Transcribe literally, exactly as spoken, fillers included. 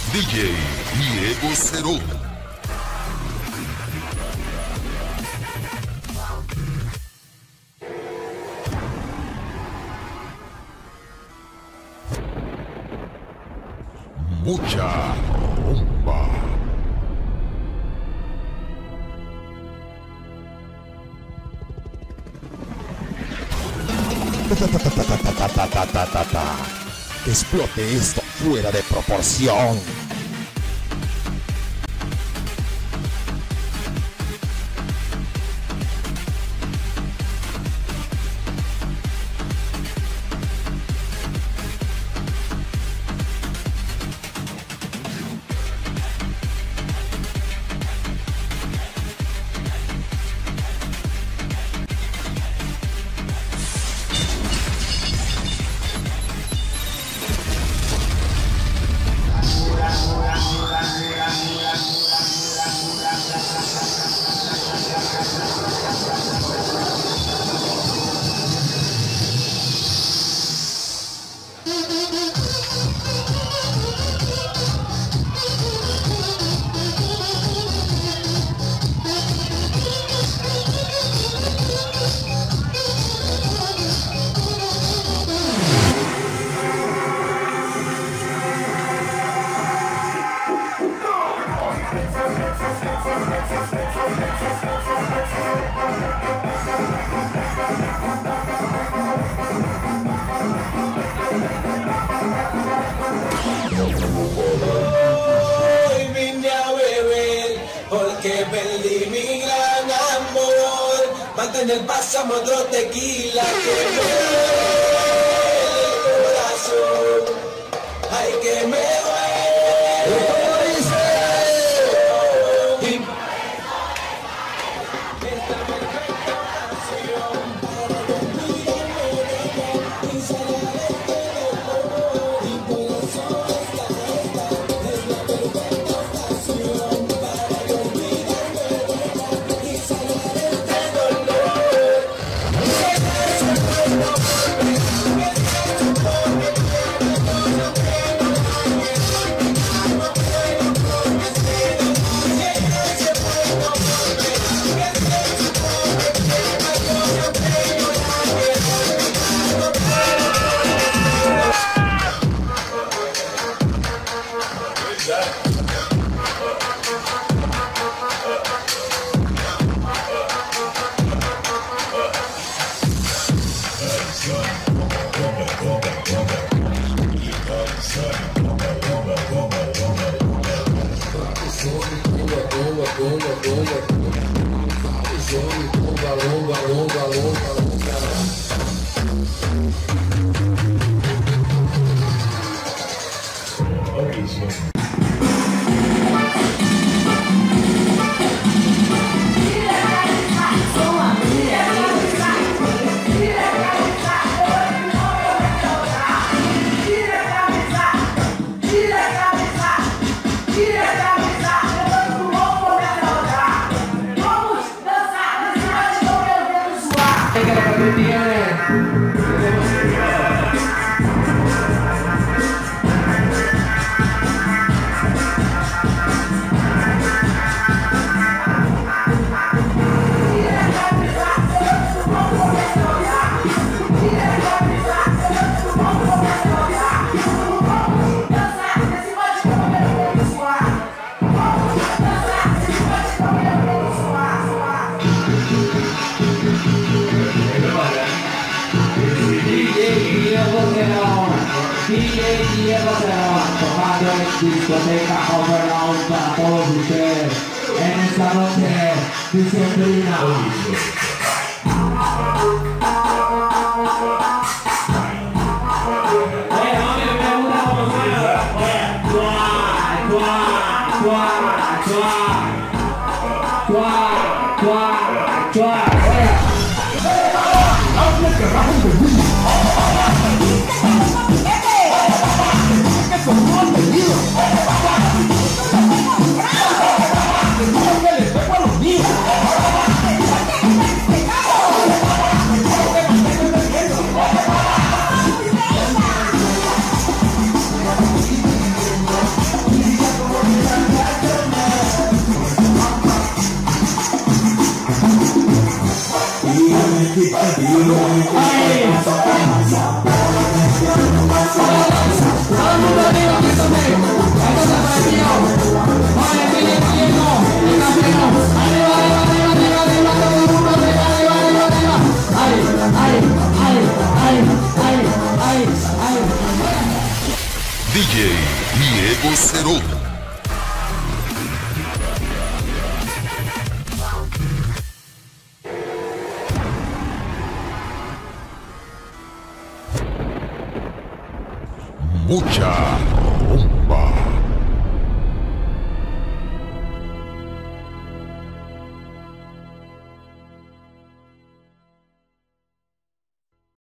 D J Diego Cerón. Mucha rumba. Que explote esto fuera de proporción. Hoy vine a beber porque perdí mi gran amor. Mantener pasamos otro tequila que me duele el corazón. Ay, que me duele. Esta perfecta ocasión para dormirme y salir de este dolor. Y por eso esta es la perfecta ocasión para dormirme y salir de este dolor. Que se pueda volver, que se pueda Discoteca Overloud para todos ustedes en esta noche diciembrina. Oye, mami, me pregunta cómo suena. Oye, tuá, tuá, tuá, tuá, tuá, tuá, tuá. Hazle que rajen de mí. Eso no es venido. Que le pego a los niños. Yeah. Todo el mundo arriba, entonces. Entonces para el tío. Vale, sigue siguiendo. El campeón. Arriba, arriba, arriba, arriba, arriba, todo el mundo arriba, arriba, arriba, arriba. Ay, ay, ay, ay, ay, ay, ay. D J Diego Cerón. Mucha